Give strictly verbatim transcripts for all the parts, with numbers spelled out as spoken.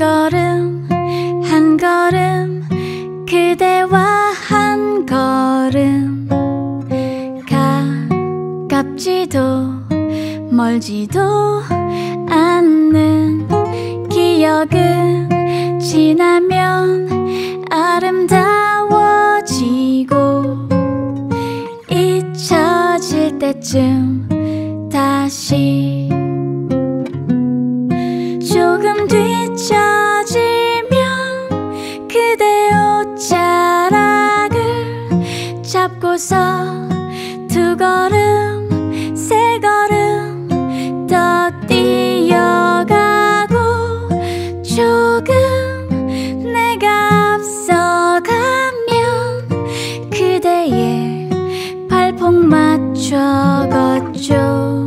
걸음 한 걸음 그대와 한 걸음 가깝지도 멀지도 않는 기억은 지나면 아름다워지고 잊혀질 때쯤 다시 조금 뒤처지면 그대 옷자락을 잡고서 두 걸음 세 걸음 더 뛰어가고 조금 내가 앞서가면 그대의 발폭 맞춰 걷죠.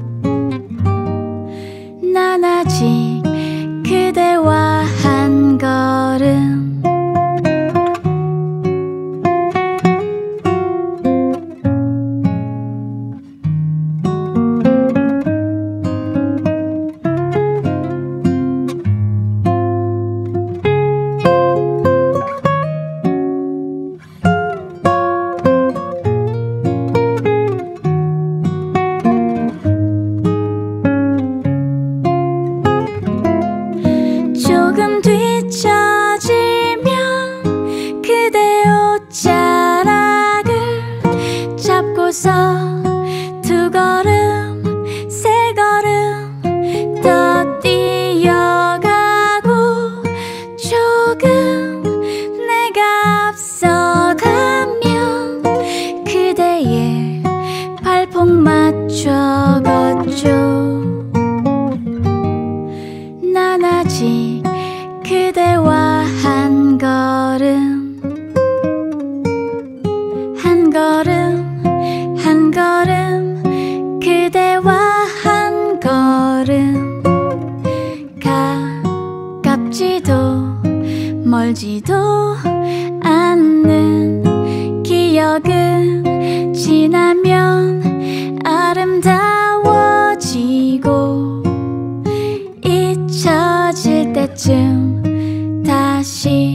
난 아직 그대와 한 걸음 조금 뒤처지면 그대 옷자락을 잡고서 두 걸음 세 걸음 더 뛰어가고 조금 내가 앞서가면 그대의 발폭 맞춰 걷죠. 난 아직 그대와 한 걸음 한 걸음 한 걸음 그대와 한 걸음 가깝지도 멀지도 않는 기억은 지나면 아름다워지고 잊혀질 때쯤 다시